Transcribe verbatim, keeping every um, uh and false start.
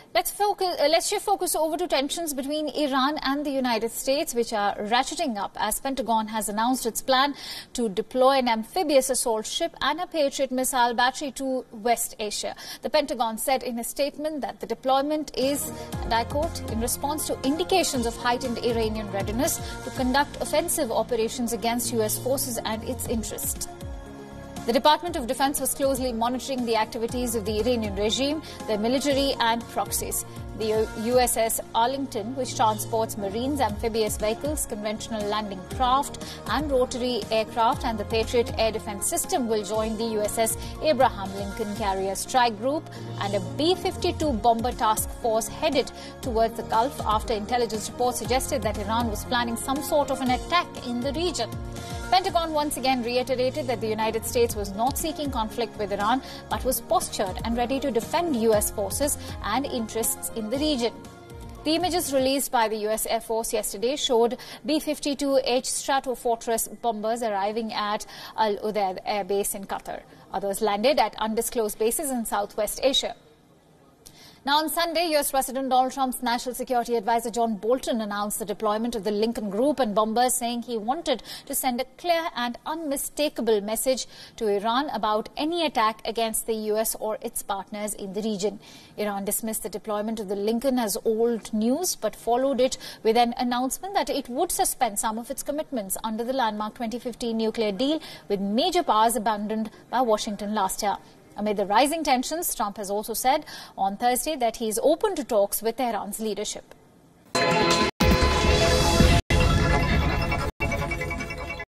Let's focus. Uh, let's shift focus over to tensions between Iran and the United States, which are ratcheting up as Pentagon has announced its plan to deploy an amphibious assault ship and a Patriot missile battery to West Asia. The Pentagon said in a statement that the deployment is, and I quote, in response to indications of heightened Iranian readiness to conduct offensive operations against U S forces and its interests. The Department of Defense was closely monitoring the activities of the Iranian regime, their military and proxies. The U S S Arlington, which transports Marines, amphibious vehicles, conventional landing craft and rotary aircraft, and the Patriot air defense system will join the U S S Abraham Lincoln Carrier Strike Group and a B fifty-two bomber task force headed towards the Gulf after intelligence reports suggested that Iran was planning some sort of an attack in the region. Pentagon once again reiterated that the United States was not seeking conflict with Iran, but was postured and ready to defend U S forces and interests in the region. The images released by the U S Air Force yesterday showed B fifty-two H Stratofortress bombers arriving at Al Udeid Air Base in Qatar. Others landed at undisclosed bases in Southwest Asia. Now, on Sunday, U S President Donald Trump's National Security Advisor John Bolton announced the deployment of the Lincoln Group and bombers, saying he wanted to send a clear and unmistakable message to Iran about any attack against the U S or its partners in the region. Iran dismissed the deployment of the Lincoln as old news, but followed it with an announcement that it would suspend some of its commitments under the landmark twenty fifteen nuclear deal with major powers abandoned by Washington last year. Amid the rising tensions, Trump has also said on Thursday that he is open to talks with Tehran's leadership.